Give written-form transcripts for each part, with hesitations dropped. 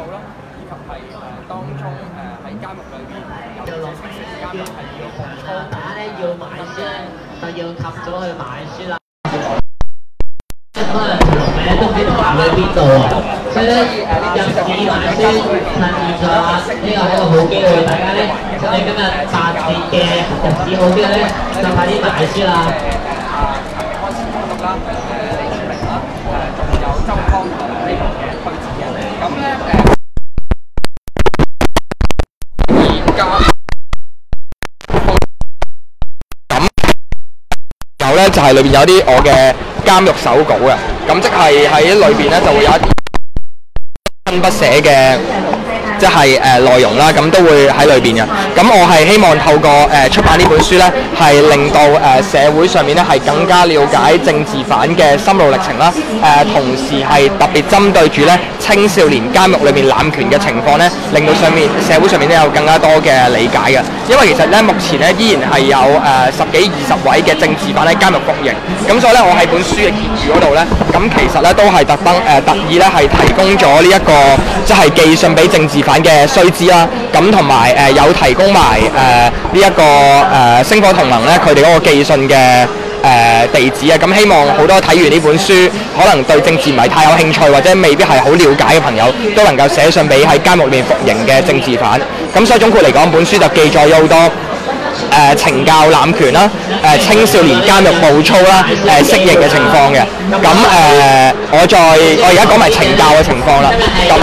啦，以及係當中喺監獄裏邊有啲情節監獄係要控操打咧要買書咧，就要及咗去買書啦。可能條名都唔知行去邊度啊！所以咧入市買書趁現在呢個係一個好機會，大家咧你今日8節嘅入市好機咧，就快啲買書啦！開始講讀啦，李柱銘啦，仲有周康呢個嘅推薦人。咁咧而家咁有咧就係裏邊有啲我嘅監獄手稿嘅，咁即係喺裏邊咧就會有一啲親筆寫嘅，即係內容啦，咁都會喺裏邊嘅。咁我係希望透過出版呢本書咧，係令到社會上面咧係更加了解政治犯嘅心路歷程啦。同時係特別針對住咧青少年監獄裏面濫權嘅情況咧，令到社會上面咧有更加多嘅理解嘅。因為其實咧目前咧依然係有10幾20位嘅政治犯喺監獄服刑，咁所以咧我喺本書嘅結語嗰度咧，咁其實咧都係特意咧係提供咗呢一個即係寄信俾政治犯嘅須知啦，咁同埋有提供埋呢一個星火同盟咧佢哋嗰個寄信嘅地址啊，咁希望好多睇完呢本書，可能對政治唔係太有興趣或者未必係好了解嘅朋友，都能夠寫信俾喺監獄裏面服刑嘅政治犯。咁所以總括嚟講，本書就記載咗好多懲教濫權啦，青少年監獄暴操啦，適應嘅情況嘅。咁我而家講埋懲教嘅情況啦。咁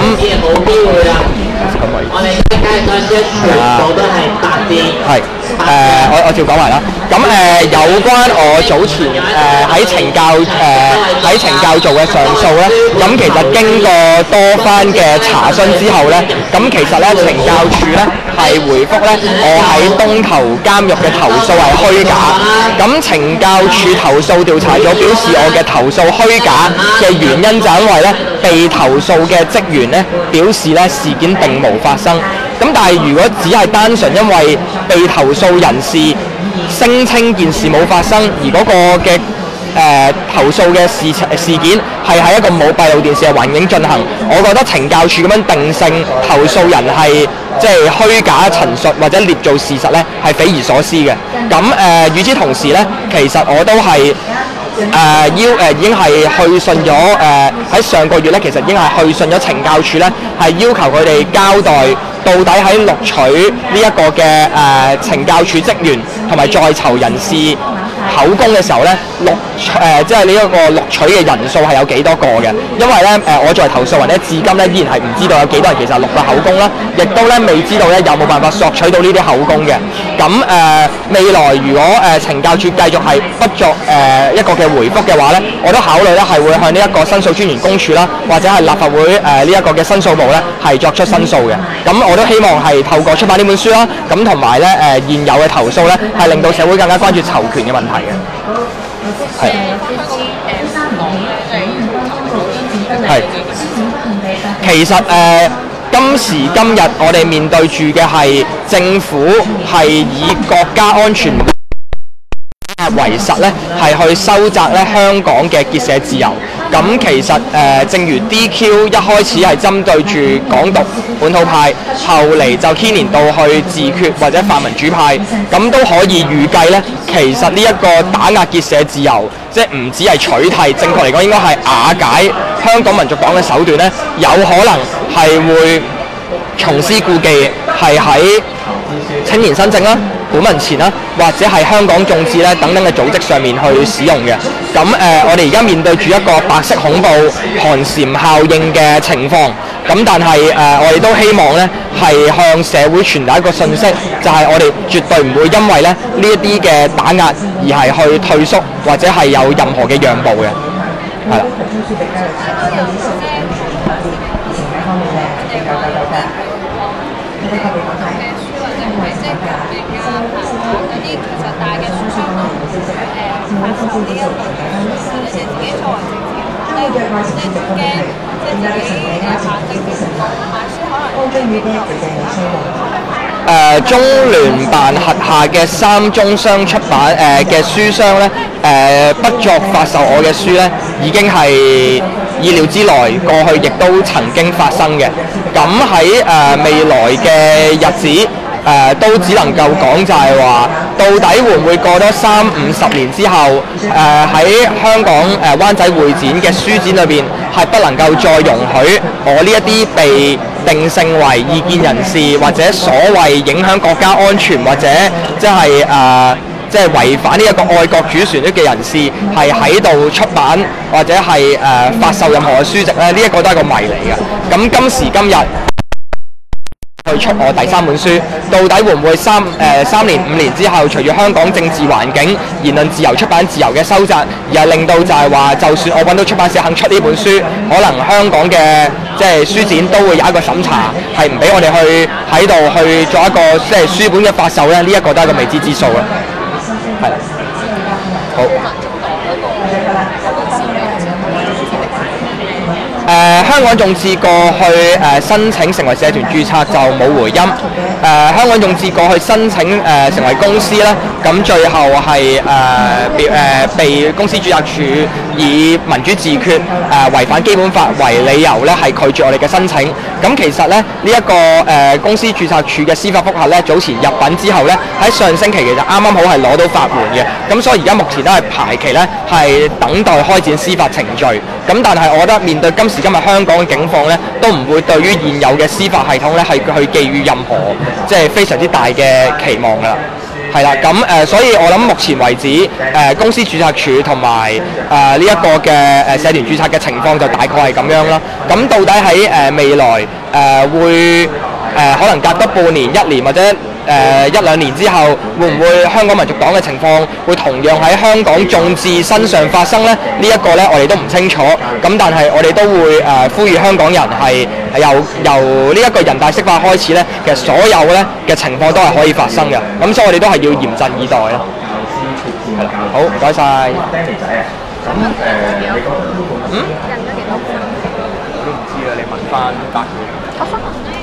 我哋今日嘅書全部都係8字。係我照講埋啦。咁有關我早前喺懲教做嘅上訴咧，咁其實經過多番嘅查詢之後咧，咁其實咧懲教處咧係回覆咧我喺東頭監獄嘅投訴係虛假。咁懲教處投訴調查組表示我嘅投訴虛假嘅原因就因為咧被投訴嘅職員咧表示咧事件並無發生。咁但係如果只係單純因為被投訴人士聲稱件事冇發生，而嗰個嘅投訴嘅事件係喺一個冇閉路電視嘅環境進行，我覺得懲教處咁樣定性投訴人係即係虛假陳述或者捏造事實咧，係匪夷所思嘅。咁與之同時咧，其實我都係已經係去信咗喺上個月咧，其實已經係去信咗懲教處咧，係要求佢哋交代到底喺錄取呢一個嘅懲教處職員同埋在囚人士口供嘅時候咧，即係呢一個錄取嘅人數係有幾多個嘅？因為咧我作為投訴人咧，至今咧依然係唔知道有幾多人其實錄咗口供啦，亦都咧未知道咧有冇辦法索取到呢啲口供嘅。咁未來如果懲教處繼續係不作一個嘅回覆嘅話咧，我都考慮咧係會向呢一個申訴專員公署啦，或者係立法會呢一個嘅申訴部咧係作出申訴嘅。咁我都希望係透過出版呢本書啦，咁同埋咧現有嘅投訴咧係令到社會更加關注囚權嘅問題嘅。係。係。其實今時今日我哋面對住嘅係政府係以國家安全為實咧，係去收窄咧香港嘅結社自由。咁其實正如 DQ 一開始係針對住港獨本土派，後嚟就牽連到去自決或者泛民主派，咁都可以預計咧，其實呢一個打壓結社自由，即係唔止係取締，正確嚟講應該係瓦解香港民族黨嘅手段咧，有可能係會重施故技，係喺青年新政啦、本民前啦，或者係香港眾志咧等等嘅組織上面去使用嘅。咁我哋而家面對住一個白色恐怖、寒蟬效應嘅情況。咁但係我哋都希望咧係向社會傳達一個訊息，就係我哋絕對唔會因為咧呢一啲嘅打壓而係去退縮或者係有任何嘅讓步嘅。係啦。中聯辦轄下嘅3中商出版嘅書商咧，不作發售我嘅書咧，已經係意料之內，過去亦都曾經發生嘅。咁喺未來嘅日子，都只能夠講就係話，到底會唔會過多30-50年之後，喺香港灣仔會展嘅書展裏邊係不能夠再容許我呢一啲被定性為異見人士或者所謂影響國家安全或者即係違反呢一個愛國主旋律嘅人士係喺度出版或者係發售任何嘅書籍咧，呢一個都係個謎嚟嘅。咁今時今日去出我第3本書，到底會唔會3年5年之後，隨住香港政治環境、言論自由、出版自由嘅收窄，而係令到就係話，就算我揾到出版社肯出呢本書，可能香港嘅即係書展都會有一個審查，係唔俾我哋去喺度去做一個即係書本嘅發售咧，呢一個都係個未知之數啦。係啦，好。香港眾志過去申請成為社團註冊就冇回音。香港眾志過去申請成為公司咧，咁最後係被公司註冊處以民主自決違反基本法為理由咧，係拒絕我哋嘅申請。咁其實咧呢一個公司註冊處嘅司法覆核咧，早前入稟之後咧，喺上星期其實啱啱好係攞到法援嘅。咁所以而家目前都係排期咧，係等待開展司法程序。咁但係我覺得面對今時今日香港嘅境況咧，都唔會對於現有嘅司法系統咧係去寄予任何即係非常之大嘅期望㗎啦。係啦，咁所以我諗目前為止，公司註冊處同埋呢一個嘅社團註冊嘅情況就大概係咁樣啦。咁到底喺未來會可能隔多半年、1年或者1-2年之後，會唔會香港民族黨嘅情況會同樣喺香港眾志身上發生呢？呢一個呢，我哋都唔清楚。咁但係我哋都會呼籲香港人係由呢一個人大釋法開始呢，其實所有呢嘅情況都係可以發生嘅。咁所以我哋都係要嚴陣以待啦。係啦，好，唔該晒。咁你覺得我都唔知啊，你問翻答佢。